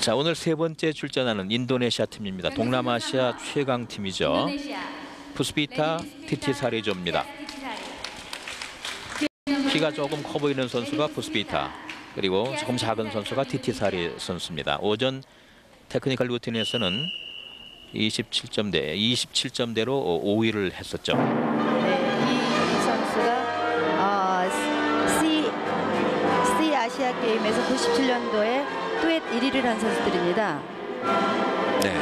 자, 오늘 세 번째 출전하는 인도네시아 팀입니다. 동남아시아 최강 팀이죠. 푸스피타 티티사리조입니다. 키가 조금 커 보이는 선수가 푸스피타, 그리고 조금 작은 선수가 티티사리 선수입니다. 오전 테크니컬 루틴에서는 27점대로 5위를 했었죠. 네, 이 선수가 C 아시아 게임에서 97년도에 듀엣 1위를 한 선수들입니다. 네.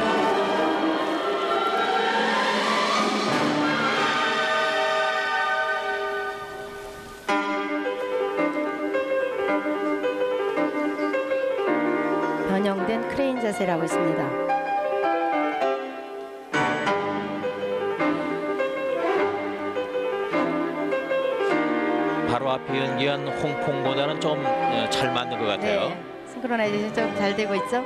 변형된 크레인 자세라고 있습니다. 바로 앞에 연기한 홍콩보다는 좀 잘 맞는 것 같아요. 네, 싱크로나이제이션 좀 잘 되고 있죠?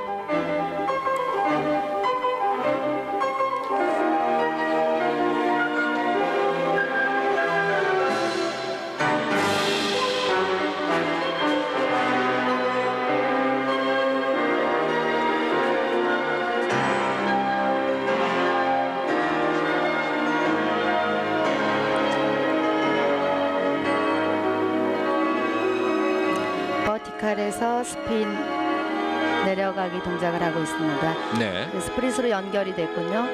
버티칼에서 스핀 내려가기 동작을 하고 있습니다. 네. 스프릿으로 연결이 됐군요.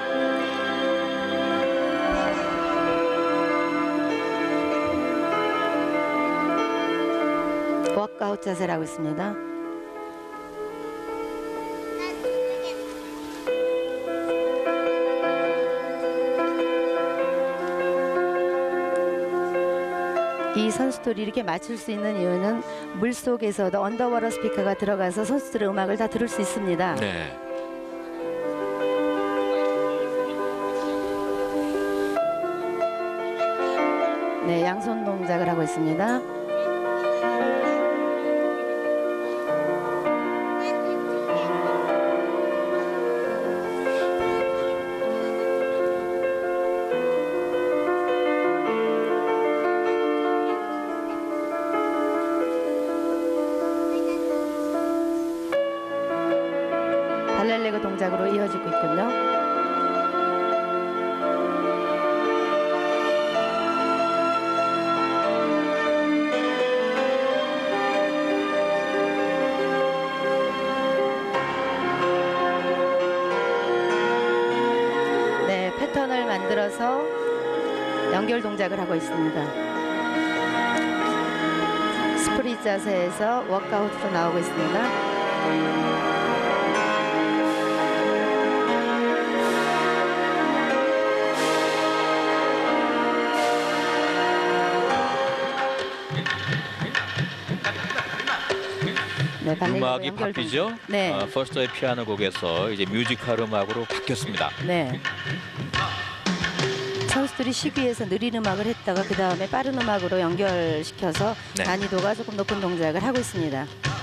워크아웃 자세라고 있습니다. 이 선수들이 이렇게 맞출 수 있는 이유는 물속에서도 언더워터 스피커가 들어가서 선수들의 음악을 다 들을 수 있습니다. 네. 네, 양손 동작을 하고 있습니다. 발렐레그 동작으로 이어지고 있군요. 네, 패턴을 만들어서 연결 동작을 하고 있습니다. 스프릿 자세에서 워크아웃으로 나오고 있습니다. 네, 음악이 바뀌죠? 네. 퍼스트의 피아노 곡에서 이제 뮤지컬 음악으로 바뀌었습니다. 네. 선수들이 시기에서 느린 음악을 했다가 그 다음에 빠른 음악으로 연결시켜서 네. 난이도가 조금 높은 동작을 하고 있습니다.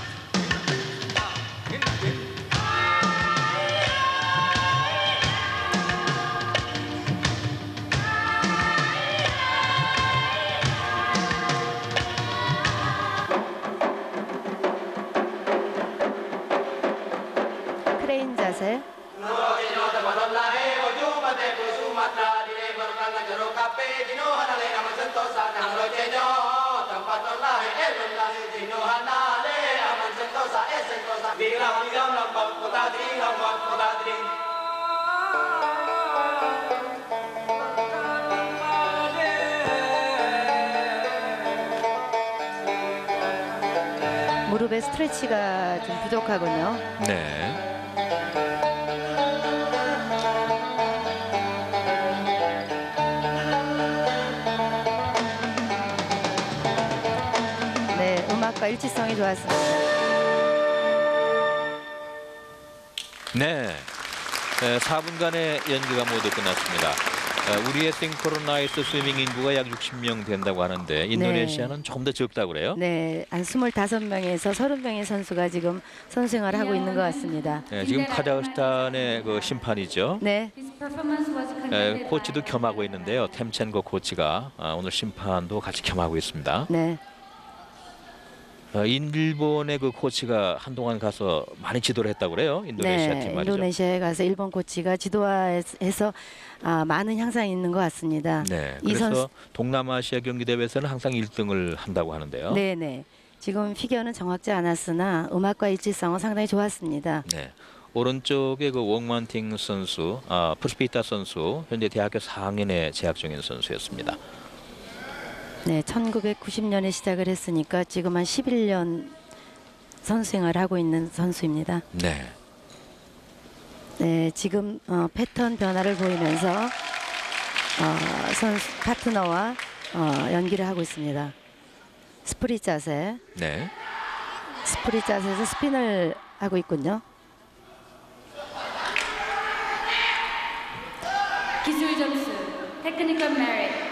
크레인 자세. 무릎의 스트레치가 좀 부족하군요. 네. 네, 음악과 일치성이 좋았습니다. 네. 4분간의 연기가 모두 끝났습니다. 우리의 싱크로나이즈 스위밍 인구가 약 60명 된다고 하는데 인도네시아는 조금 더 적다고 그래요? 네, 한 25명에서 30명의 선수가 지금 선수생활을 하고 있는 것 같습니다. 네, 지금 카자흐스탄의 그 심판이죠. 네, 코치도 겸하고 있는데요. 템첸거 코치가 오늘 심판도 같이 겸하고 있습니다. 네. 일본의 그 코치가 한동안 가서 많이 지도를 했다고 그래요. 인도네시아 네, 팀 말이죠. 인도네시아에 가서 일본 코치가 지도해서 많은 향상이 있는 것 같습니다. 네. 이 그래서 선수- 동남아시아 경기 대회에서는 항상 1등을 한다고 하는데요. 네네. 지금 피겨는 정확지 않았으나 음악과 일치성은 상당히 좋았습니다. 네. 오른쪽에 그 웡만팅 선수, 푸스피타 선수, 현재 대학교 4학년에 재학 중인 선수였습니다. 네, 1990년에 시작을 했으니까 지금 한 11년 선수생활을 하고 있는 선수입니다. 네. 네, 지금 패턴 변화를 보이면서 선수 파트너와 연기를 하고 있습니다. 스프릿 자세, 네. 스프릿 자세에서 스핀을 하고 있군요. 기술 점수, 테크니컬 메리트.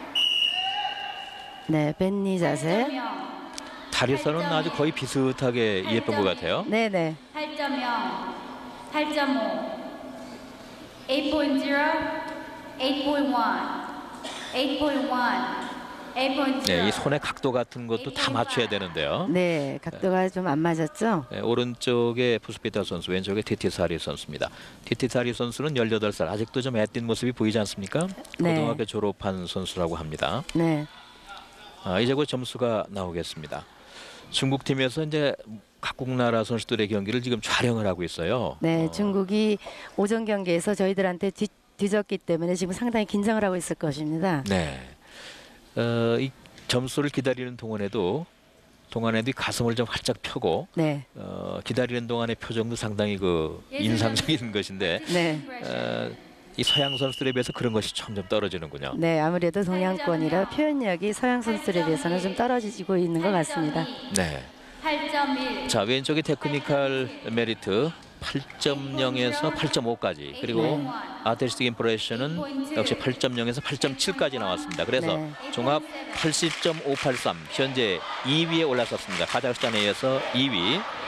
네, 벤니 자세. 8.0, 다리선은 아주 거의 비슷하게 예쁜 것 같아요. 네네. 8.0, 8.5, 8.0, 8.1, 8.1, 8.0. 네, 이 손의 각도 같은 것도 다 맞춰야 되는데요. 네, 각도가 좀 안 맞았죠? 네, 오른쪽에 푸스피타 선수, 왼쪽에 티티사리 선수입니다. 티티사리 선수는 18살, 아직도 좀 애띤 모습이 보이지 않습니까? 네. 고등학교 졸업한 선수라고 합니다. 네. 이제 곧 점수가 나오겠습니다. 중국 팀에서 이제 각국 나라 선수들의 경기를 지금 촬영을 하고 있어요. 네, 중국이 오전 경기에서 저희들한테 뒤졌기 때문에 지금 상당히 긴장을 하고 있을 것입니다. 네. 이 점수를 기다리는 동안에도 이 가슴을 좀 활짝 펴고 네, 기다리는 동안의 표정도 상당히 그 인상적인 것인데 네, 이 서양 선수들에 비해서 그런 것이 점점 떨어지는군요. 네, 아무래도 동양권이라 표현력이 서양 선수들에 비해서는 좀 떨어지고 있는 것 같습니다. 네. 8.1. 자, 왼쪽이 테크니컬 메리트 8.0에서 8.5까지, 그리고 네. 아티스틱 임프레션은 역시 8.0에서 8.7까지 나왔습니다. 그래서 네. 종합 80.583, 현재 2위에 올라섰습니다. 카자흐스탄에 이어서 2위.